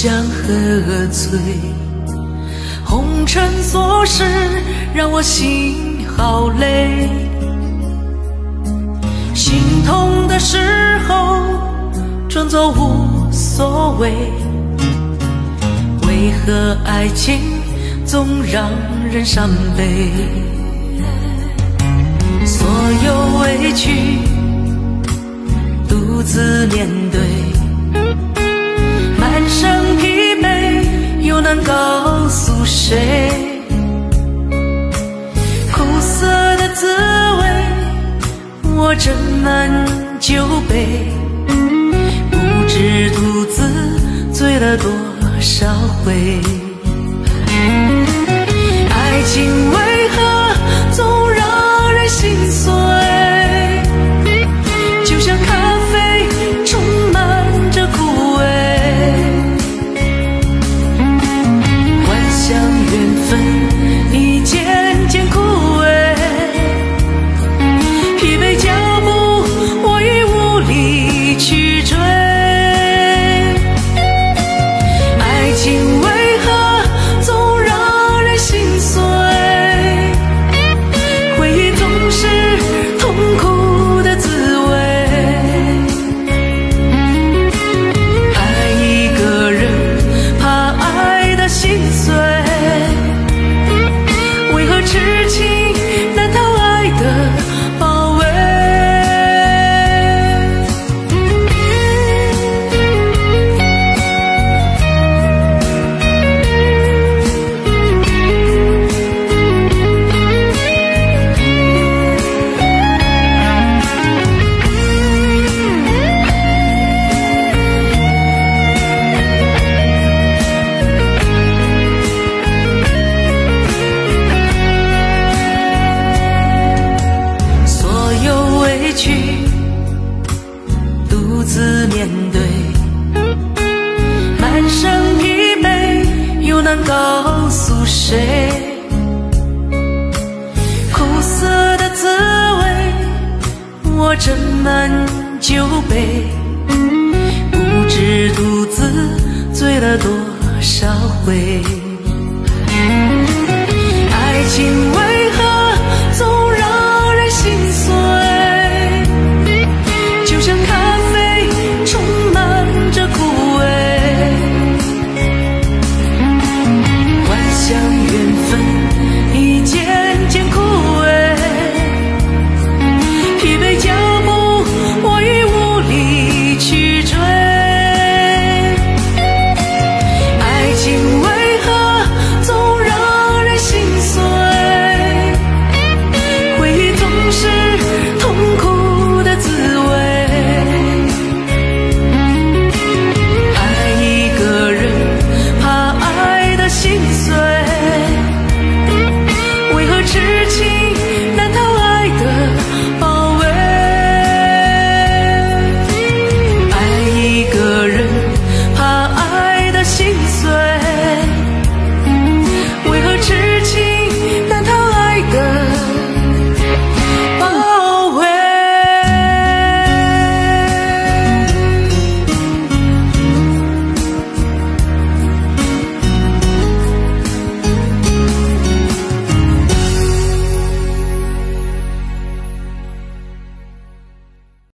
想喝醉，红尘琐事让我心好累。心痛的时候装作无所谓，为何爱情总让人伤悲？所有委屈独自面对，满身疲惫又能告诉谁？苦涩的滋味我斟满酒杯，不知独自醉了多少回。爱情为何总让人心碎？就像咖啡充满着苦味，幻想缘分已渐渐枯萎，疲惫脚步我已无力去追。爱情为何总让人心碎？回忆总是痛苦的滋味。爱一个人怕爱的心碎，为何痴情难逃爱的包围？所有委屈独自面对，满身疲惫又能告诉谁？苦涩的滋味我斟满酒杯，不知独自醉了多少回。爱情为